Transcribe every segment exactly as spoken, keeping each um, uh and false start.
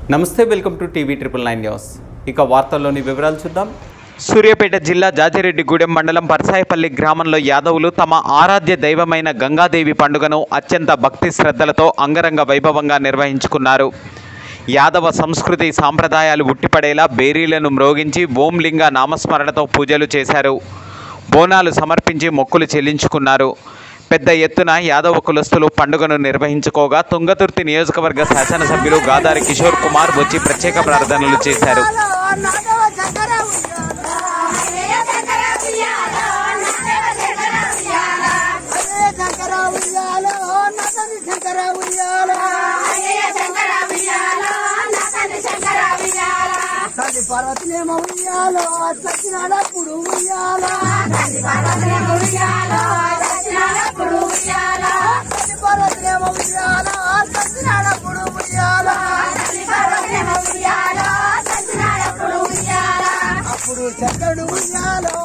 నమస్తే, welcome to TV triple nine news. ఇక వార్తల్లోని వివరాలు చూద్దాం. సూర్యాపేట జిల్లా జాజిరెడ్డిగూడెం మండలం పరసాయపల్లి గ్రామంలో యాదవులు తమ ఆరాధ్య దైవమైన గంగాదేవి పండుగను అత్యంత భక్తి శ్రద్ధలతో అంగరంగ వైభవంగా నిర్వహించుకున్నారు. యాదవ సంస్కృతి సాంప్రదాయాలు ఉట్టిపడేలా బేరీలను మ్రోగించి ఓంలింగ నామస్మరణతో పూజలు చేశారు. బోనాలు సమర్పించి మొక్కులు చెల్లించుకున్నారు. పెద్ద ఎత్తున యాదవ కులస్తులు పండుగను నిర్వహించుకోగా తుంగతుర్తి నియోజకవర్గ శాసనసభ్యులు గాదారి కిషోర్ కుమార్ వచ్చి ప్రత్యేక ప్రార్థనలు చేశారు. పార్వతీనేమో ఉయ్యాలో సత్యనారాయణప్పుడు ఉయ్యాలో పార్వతీనేమో ఉయ్యాలో సత్యనారాయణప్పుడు ఉయ్యాలో పార్వతీనేమో ఉయ్యాలో సత్యనారాయణప్పుడు ఉయ్యాలో పార్వతీనేమో ఉయ్యాలో సత్యనారాయణప్పుడు ఉయ్యాలో అప్పుడు చక్కడు ఉయ్యాలో.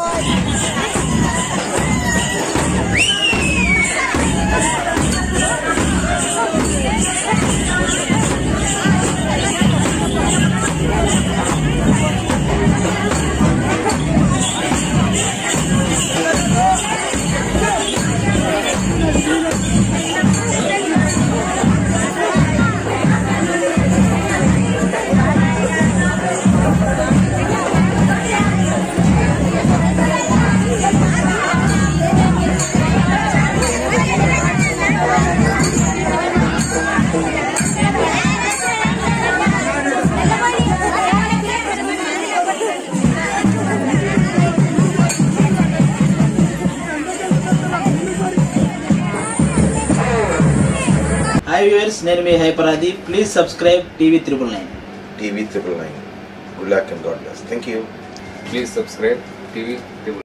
Hi viewers, నేను మీ హైపరాది. Please subscribe TV triple nine. TV triple nine. Good luck and God bless. Thank you. Please subscribe T V Triple